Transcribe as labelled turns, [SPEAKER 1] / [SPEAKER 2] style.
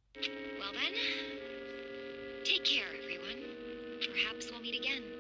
[SPEAKER 1] Well then, take care, everyone. Perhaps we'll meet again.